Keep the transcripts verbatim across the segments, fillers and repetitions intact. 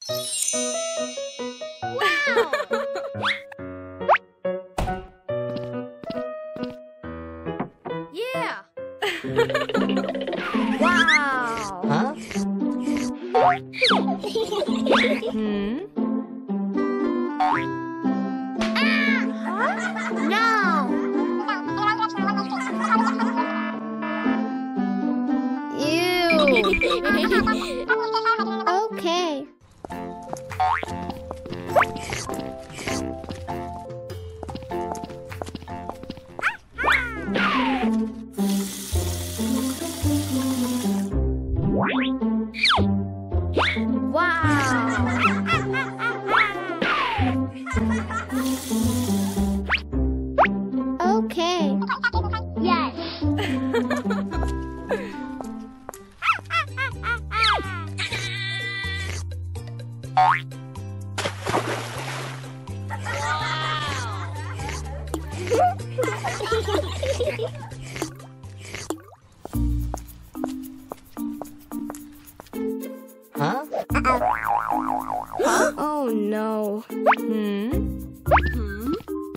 Yeah! Wow! Huh? Hmm? No! Ew! Okay. Wow! Okay. Yes. Huh? Huh? Oh no. Hmm? Hmm?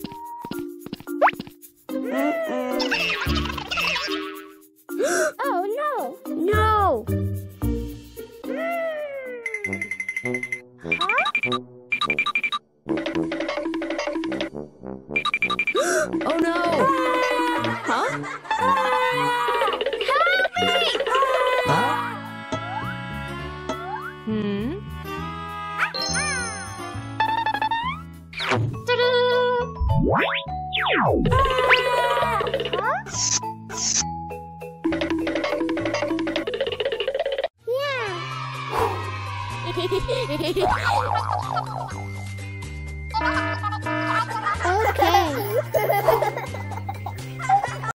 Oh no! No! Oh no! Huh? Huh? Hmm? Yeah.